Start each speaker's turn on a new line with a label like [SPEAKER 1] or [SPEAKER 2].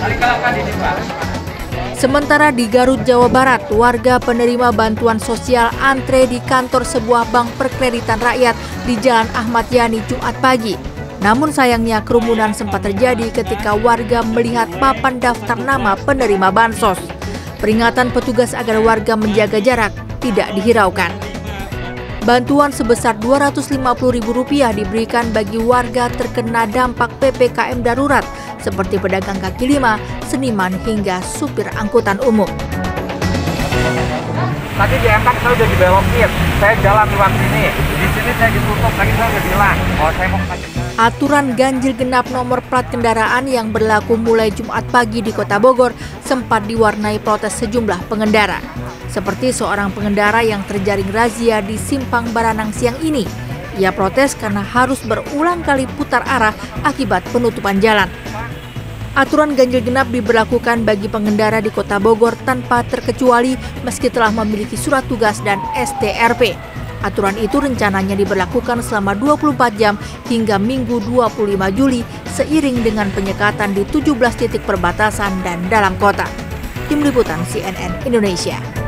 [SPEAKER 1] Sementara di Garut, Jawa Barat, warga penerima bantuan sosial antre di kantor sebuah bank perkreditan rakyat di Jalan Ahmad Yani Jumat pagi. Namun sayangnya kerumunan sempat terjadi ketika warga melihat papan daftar nama penerima bansos. Peringatan petugas agar warga menjaga jarak tidak dihiraukan. Bantuan sebesar Rp250.000 diberikan bagi warga terkena dampak PPKM darurat seperti pedagang kaki lima, seniman hingga supir angkutan umum.
[SPEAKER 2] Tadi di Empang saya udah dibelokin, saya jalan lewat sini. Di sini saya ditutup, tadi saya udah bilang, saya mau pakai.
[SPEAKER 1] Aturan ganjil genap nomor plat kendaraan yang berlaku mulai Jumat pagi di Kota Bogor sempat diwarnai protes sejumlah pengendara. Seperti seorang pengendara yang terjaring razia di Simpang Baranang siang ini. Ia protes karena harus berulang kali putar arah akibat penutupan jalan. Aturan ganjil genap diberlakukan bagi pengendara di Kota Bogor tanpa terkecuali meski telah memiliki surat tugas dan STRP. Aturan itu rencananya diberlakukan selama 24 jam hingga Minggu 25 Juli seiring dengan penyekatan di 17 titik perbatasan dan dalam kota. Tim Liputan CNN Indonesia.